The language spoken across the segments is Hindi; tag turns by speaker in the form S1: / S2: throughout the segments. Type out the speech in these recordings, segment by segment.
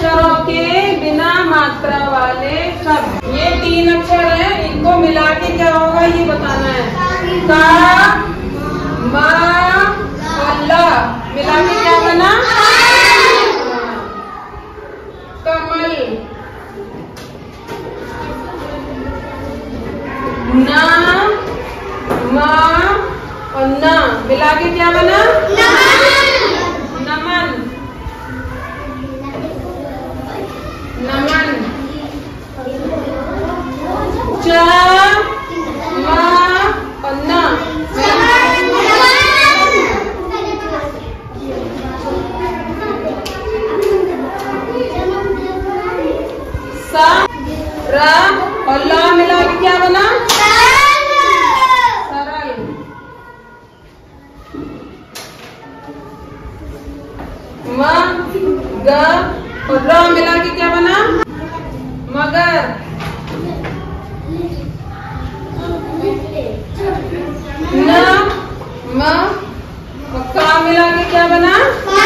S1: अक्षरों के बिना मात्रा वाले शब्द। ये 3 अक्षर हैं, इनको मिला के क्या होगा ये बताना है। का, मा और ला मिला के क्या बना? कमल। ना, मा और ना मिला के क्या बना? नमन। नमन। च, मा और ना सा, रा और ला मिला के क्या बना? सरल। म, ग और र मिला के क्या बना? मगर। न, म और का मिला के क्या बना?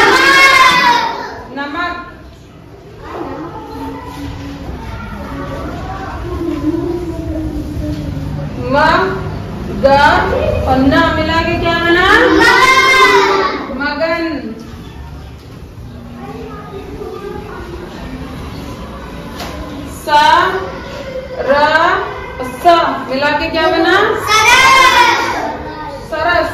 S1: नमक। म, ग और न मिला के क्या बना? मगन। सा, र और स मिला के क्या बना? सरस।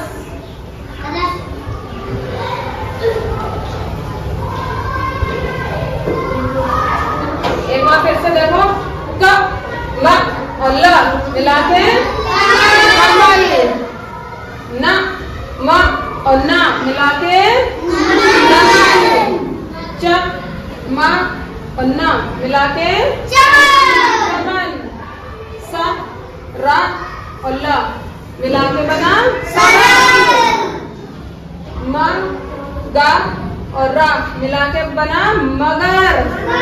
S1: एक बार फिर से देखो। क, म और ल मिला के कमल। न, म और ना मिला के नमन। च, म और ना मिला के चमन। सा, रा और ला मिला के बना सरल। म, गा और रा मिला के बना मगर।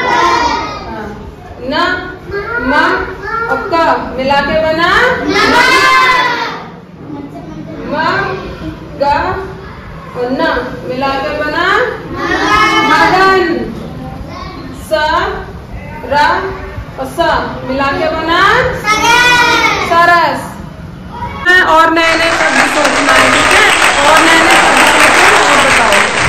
S1: न, म और क मिला के बना म, ग और न मिला के बना मगन। स, रा और स मिला के बना सरस। और नए नए शब्द सोचना है, ठीक है? और नए नए शब्द सोचो और बताओ।